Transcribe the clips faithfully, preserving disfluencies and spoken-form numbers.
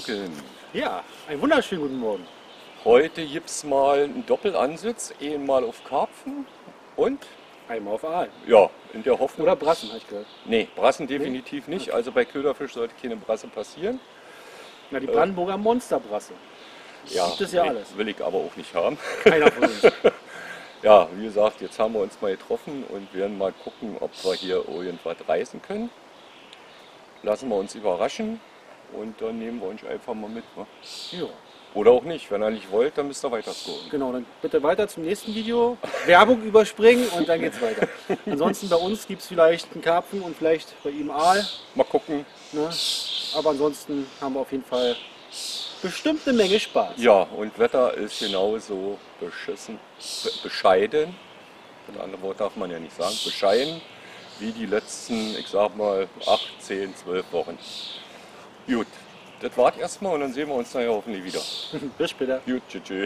Gurgeln. Ja, einen wunderschönen guten Morgen. Heute gibt es mal einen Doppelansitz, einmal auf Karpfen und, Einmal auf Aal. ja, in der Hoffnung... Oder Brassen, habe ich gehört. Nee, Brassen definitiv nicht, also bei Köderfisch sollte keine Brasse passieren. Na, die Brandenburger Monsterbrasse. Ja, Gibt es ja will, alles. will ich aber auch nicht haben. Keiner von uns. Ja, wie gesagt, jetzt haben wir uns mal getroffen und werden mal gucken, ob wir hier irgendwas reißen können. Lassen wir uns überraschen und dann nehmen wir uns einfach mal mit. Ne? Ja. Oder auch nicht, wenn ihr nicht wollt, dann müsst ihr weiter scrollen. Genau, dann bitte weiter zum nächsten Video. Werbung überspringen und dann geht's weiter. Ansonsten bei uns gibt es vielleicht einen Karpfen und vielleicht bei ihm Aal. Mal gucken. Ne? Aber ansonsten haben wir auf jeden Fall bestimmt eine Menge Spaß. Ja, und Wetter ist genauso beschissen, be bescheiden. Ein anderes Wort darf man ja nicht sagen. Bescheiden wie die letzten, ich sag mal, acht, zehn, zwölf Wochen. Gut, das war's erstmal und dann sehen wir uns nachher hoffentlich wieder. Bis später. Gut, tschüss.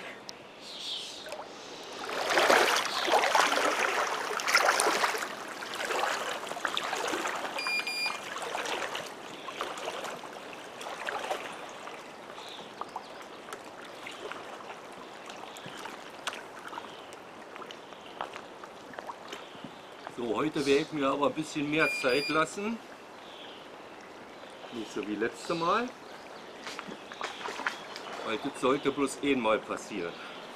So, heute werde ich mir aber ein bisschen mehr Zeit lassen. Nicht so wie letzte Mal. Weil das sollte bloß einmal passieren.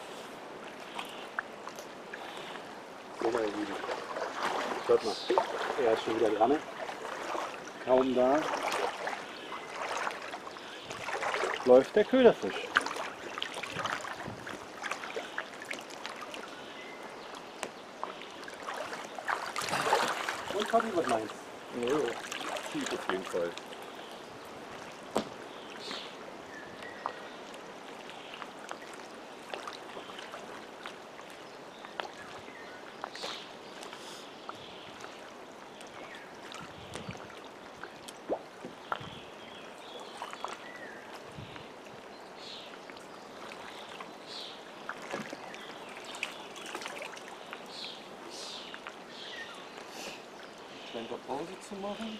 So, meine Lieben. Schaut mal. Er ist schon wieder dran. Kaum da. Läuft der Köderfisch. Und Fabi, was meinst Ja, ja. Tief auf jeden Fall. Scheint doch Pause zu machen.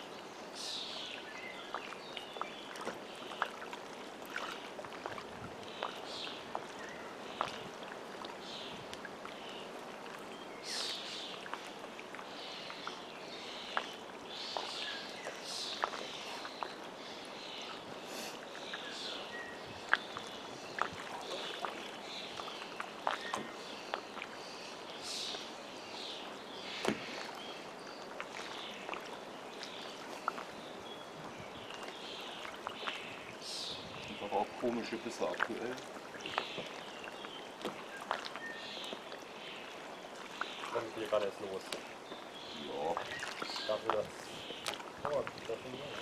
Aber auch komische Bisse aktuell. Dann geht gerade erst los. Ja. Dafür das. Oh, das schon los.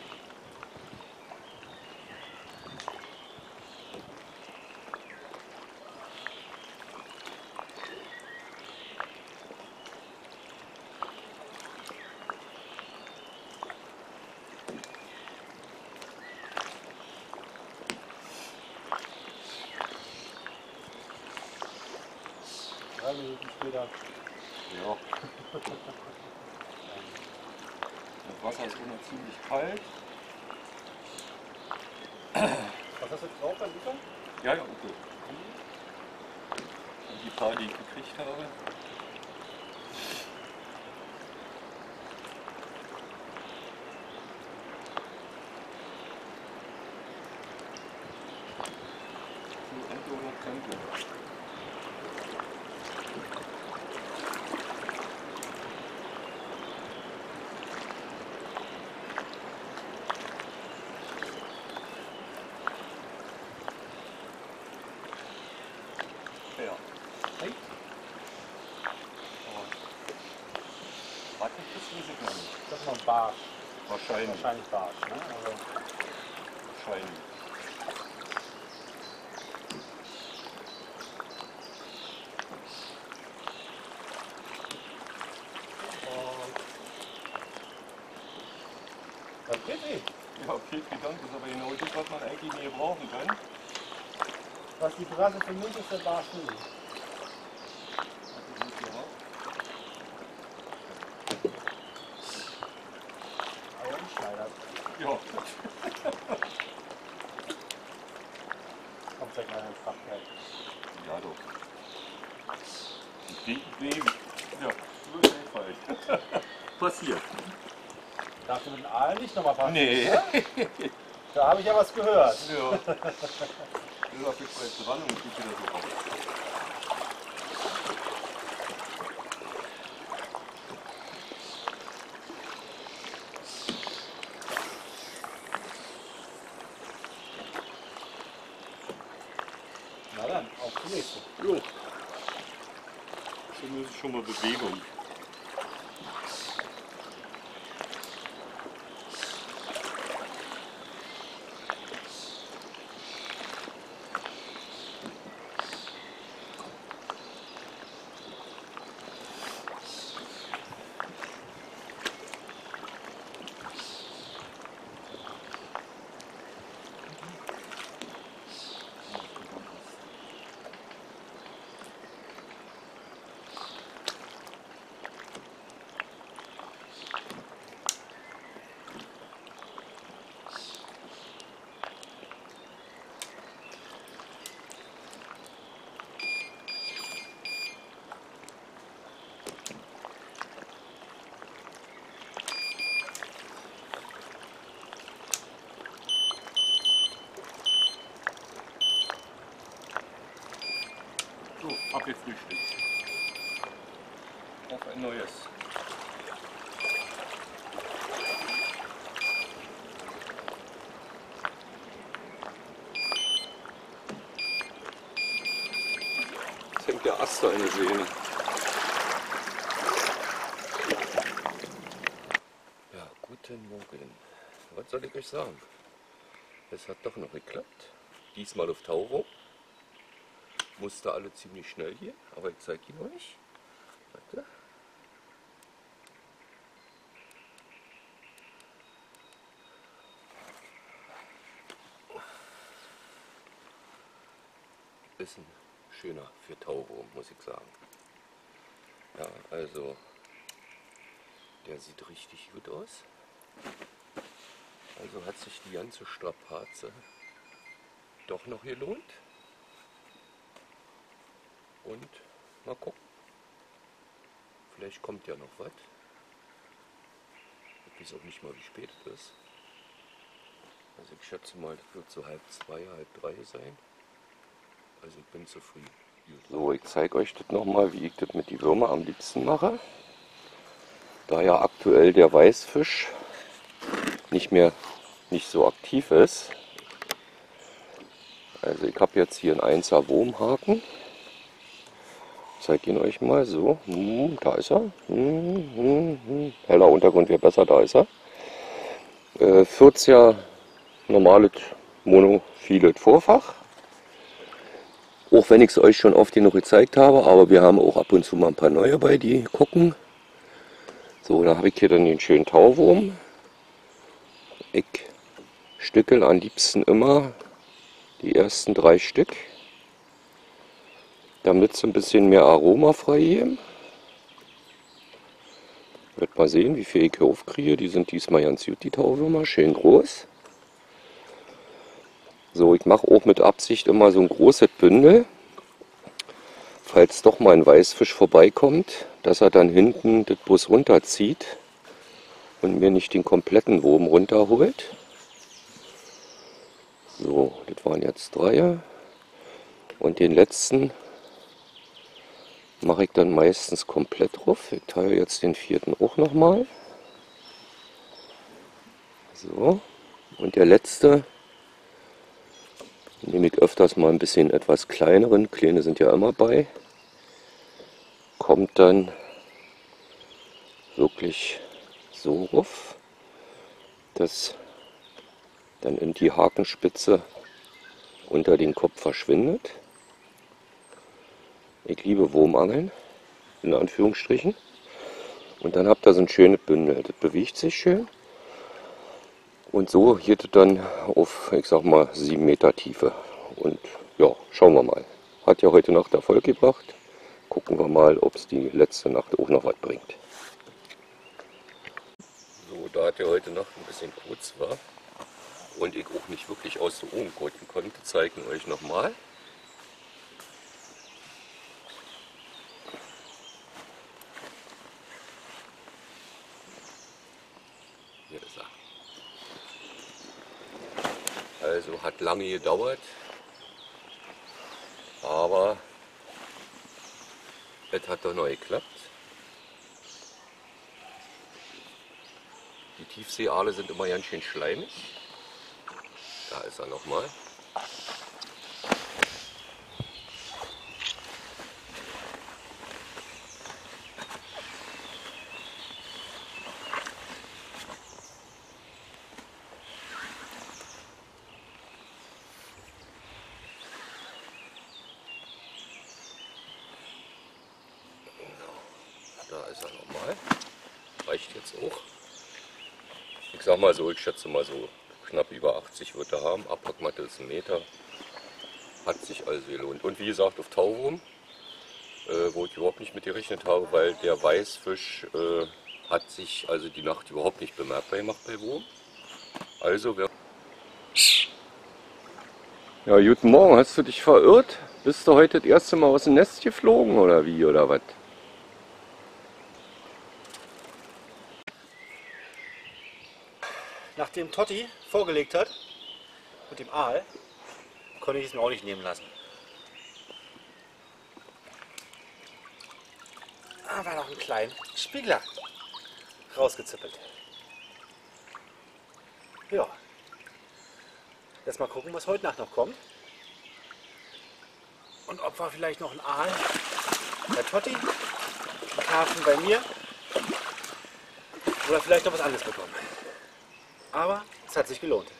Drei Minuten später. Ja. Das Wasser ist immer ziemlich kalt. Was hast du jetzt drauf beim Liefern? Ja, ja, okay. Und die paar, die ich gekriegt habe. So, Ente oder Krempe. Ja. Hey. Warte, das weiß ich noch nicht. Das ist noch ein Barsch. Wahrscheinlich. Wahrscheinlich Barsch, ne? Also, Wahrscheinlich. das geht nicht. Ja, okay, Dank ist aber genau das, was man eigentlich nie brauchen kann. Was die Brasse für mich ist, der Barsch nicht. Aber umschneidert. Ja. ein Fachwerk. Ja, doch. Die Baby. Ja, so ist nicht falsch. Passiert. Darfst du mit dem Aal nicht nochmal passen? Nee. Da habe ich ja was gehört. Ja. Ich lasse mich jetzt dran und krieg wieder so raus. Na dann, auf die nächste. Jo. Zumindest schon mal Bewegung. So, abgefrühstückt. Auf ein neues. Jetzt hängt der Ast da in der Sehne. Ja, guten Morgen. Was soll ich euch sagen? Es hat doch noch geklappt. Diesmal auf Tauro. Musste alle ziemlich schnell hier, aber ich zeige ihn euch. Warte. Ist ein schöner für Tauro, muss ich sagen. Ja, also der sieht richtig gut aus. Also hat sich die ganze Strapaze doch noch gelohnt. Und mal gucken. Vielleicht kommt ja noch was. Ich weiß auch nicht mal, wie spät es ist. Also ich schätze mal, das wird so halb zwei, halb drei sein. Also ich bin zufrieden. So, ich zeige euch das nochmal, wie ich das mit die Würmer am liebsten mache. Da ja aktuell der Weißfisch nicht mehr nicht so aktiv ist. Also ich habe jetzt hier einen Einser Wurmhaken. Ich zeige ihn euch mal so. Hm, da ist er. Hm, hm, hm. Heller Untergrund wäre besser, da ist er. Äh, vierziger normales monophiles Vorfach. Auch wenn ich es euch schon oft genug gezeigt habe, aber wir haben auch ab und zu mal ein paar neue bei, die gucken. So, da habe ich hier dann den schönen Tauwurm. Ich stückel am liebsten immer die ersten drei Stück, damit es ein bisschen mehr Aroma freigeben. Wird mal sehen, wie viel ich hier aufkriege. Die sind diesmal ganz gut, die Tauwürmer, schön groß. So, ich mache auch mit Absicht immer so ein großes Bündel, falls doch mal ein Weißfisch vorbeikommt, dass er dann hinten das Bus runterzieht und mir nicht den kompletten Wurm runterholt. So, das waren jetzt drei. Und den letzten mache ich dann meistens komplett drauf. Ich teile jetzt den vierten auch nochmal. So, und der letzte nehme ich öfters mal ein bisschen etwas kleineren. Kleine sind ja immer bei. Kommt dann wirklich so rauf, dass dann in die Hakenspitze unter den Kopf verschwindet. Ich liebe Wurmangeln, in Anführungsstrichen. Und dann habt ihr so ein schönes Bündel. Das bewegt sich schön. Und so geht es dann auf, ich sag mal, sieben Meter Tiefe. Und ja, schauen wir mal. Hat ja heute Nacht Erfolg gebracht. Gucken wir mal, ob es die letzte Nacht auch noch was bringt. So, da hat ja heute Nacht ein bisschen kurz war und ich auch nicht wirklich aus den Ohren gucken konnte, zeigen euch nochmal. hat lange gedauert, aber es hat doch noch geklappt. Die Tiefseeaale sind immer ganz schön schleimig. Da ist er nochmal. Da ist er nochmal. Reicht jetzt auch. Ich sag mal so, ich schätze mal so knapp über achtzig wird er haben. Abpackmatte ist ein Meter. Hat sich also gelohnt. Und wie gesagt, auf Tauwurm, äh, wo ich überhaupt nicht mit gerechnet habe, weil der Weißfisch äh, hat sich also die Nacht überhaupt nicht bemerkbar gemacht bei Wurm. Also wer. Ja, guten Morgen. Hast du dich verirrt? Bist du heute das erste Mal aus dem Nest geflogen oder wie oder was? Nachdem Totti vorgelegt hat mit dem Aal, konnte ich es mir auch nicht nehmen lassen. Ah, war noch ein kleiner Spiegler rausgezippelt. Ja. Jetzt mal gucken, was heute Nacht noch kommt. Und ob wir vielleicht noch ein Aal bei Totti, ein Karpfen bei mir oder vielleicht noch was anderes bekommen. Aber es hat sich gelohnt.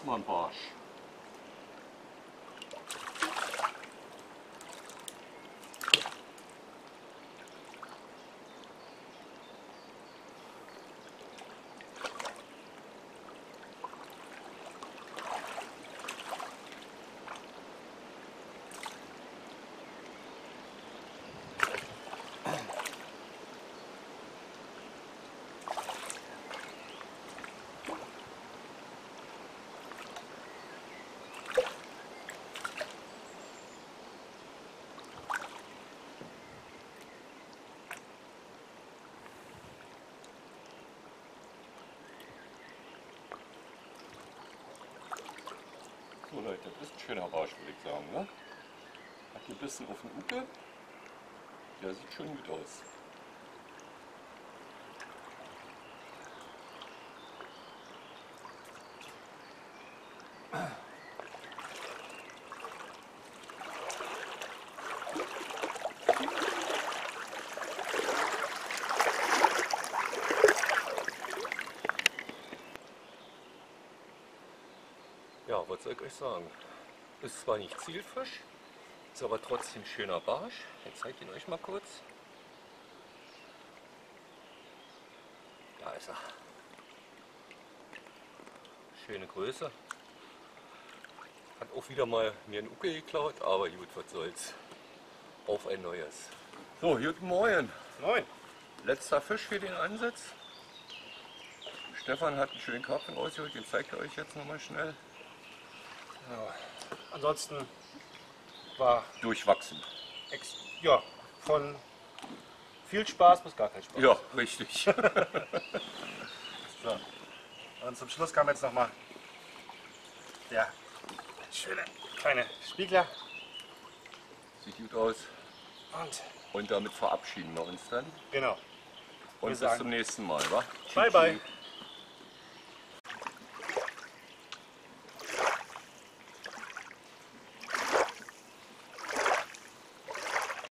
ist mal ein Barsch. So Leute, das ist ein schöner Barsch, würde ich sagen. Ne? Hat ein bisschen auf den Uke. Der sieht schon gut aus. Ja, was soll ich euch sagen? Ist zwar nicht Zielfisch, ist aber trotzdem ein schöner Barsch. Jetzt zeige ich ihn euch mal kurz. Da ist er. Schöne Größe. Hat auch wieder mal mir einen Uke geklaut, aber gut, was soll's. Auf ein neues. So, guten Morgen. Moin. Letzter Fisch für den Ansatz. Stefan hat einen schönen Karpfen ausgeholt, den zeigt er euch jetzt nochmal schnell. Ja. Ansonsten war Durchwachsen. ex ja, von viel Spaß bis gar kein Spaß. Ja, richtig. So. Und zum Schluss kam jetzt nochmal der schöne kleine Spiegler. Sieht gut aus. Und Und damit verabschieden wir uns dann. genau. Und Wir bis sagen zum nächsten Mal, wa? Bye bye.